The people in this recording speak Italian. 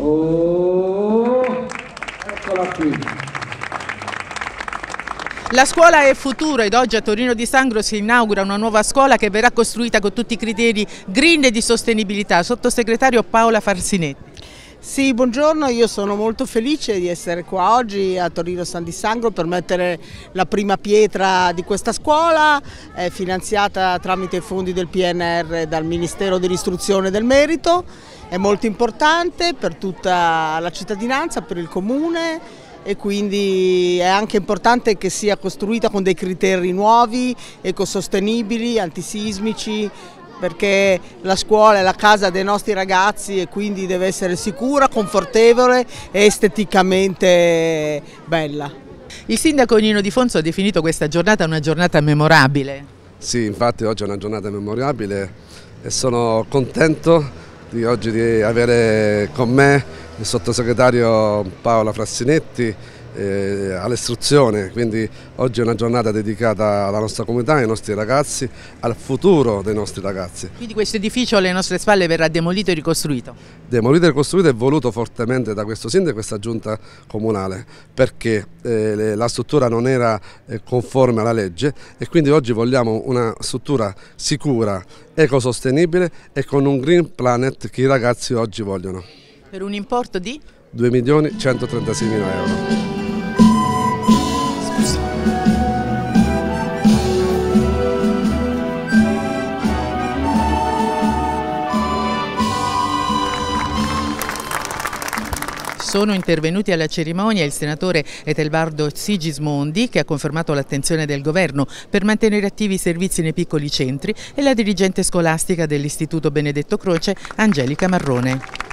Oh, eccola qui. La scuola è futuro ed oggi a Torino di Sangro si inaugura una nuova scuola che verrà costruita con tutti i criteri green e di sostenibilità. Sottosegretario Paola Farsinetti. Sì, buongiorno, io sono molto felice di essere qua oggi a Torino San di Sangro per mettere la prima pietra di questa scuola, finanziata tramite i fondi del PNR dal Ministero dell'Istruzione e del Merito. È molto importante per tutta la cittadinanza, per il comune, e quindi è anche importante che sia costruita con dei criteri nuovi, ecosostenibili, antisismici, perché la scuola è la casa dei nostri ragazzi e quindi deve essere sicura, confortevole e esteticamente bella. Il sindaco Nino Di Fonso ha definito questa giornata una giornata memorabile. Sì, infatti oggi è una giornata memorabile e sono contento di oggi di avere con me il sottosegretario Paola Farsinetti all'istruzione, quindi oggi è una giornata dedicata alla nostra comunità, ai nostri ragazzi, al futuro dei nostri ragazzi. Quindi questo edificio alle nostre spalle verrà demolito e ricostruito? Demolito e ricostruito è voluto fortemente da questo sindaco e questa giunta comunale, perché la struttura non era conforme alla legge e quindi oggi vogliamo una struttura sicura, ecosostenibile e con un green planet che i ragazzi oggi vogliono. Per un importo di? 2.136.000 euro. Sono intervenuti alla cerimonia il senatore Etelvardo Sigismondi, che ha confermato l'attenzione del governo per mantenere attivi i servizi nei piccoli centri, e la dirigente scolastica dell'Istituto Benedetto Croce Angelica Marrone.